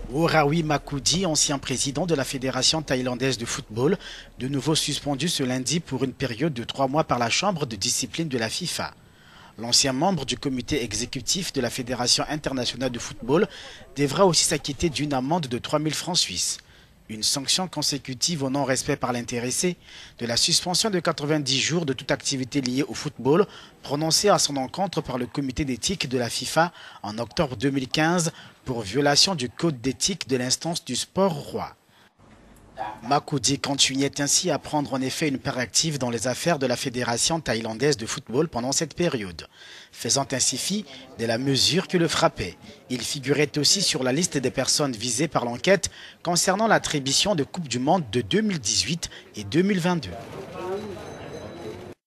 Worawi Makoudi, ancien président de la Fédération thaïlandaise de football, de nouveau suspendu ce lundi pour une période de 3 mois par la Chambre de discipline de la FIFA. L'ancien membre du comité exécutif de la Fédération internationale de football devra aussi s'acquitter d'une amende de 3 000 francs suisses. Une sanction consécutive au non-respect par l'intéressé de la suspension de 90 jours de toute activité liée au football prononcée à son encontre par le comité d'éthique de la FIFA en octobre 2015 pour violation du code d'éthique de l'instance du sport roi. Makoudi continuait ainsi à prendre en effet une part active dans les affaires de la Fédération thaïlandaise de football pendant cette période, faisant ainsi fi de la mesure qui le frappait. Il figurait aussi sur la liste des personnes visées par l'enquête concernant l'attribution de Coupe du Monde de 2018 et 2022.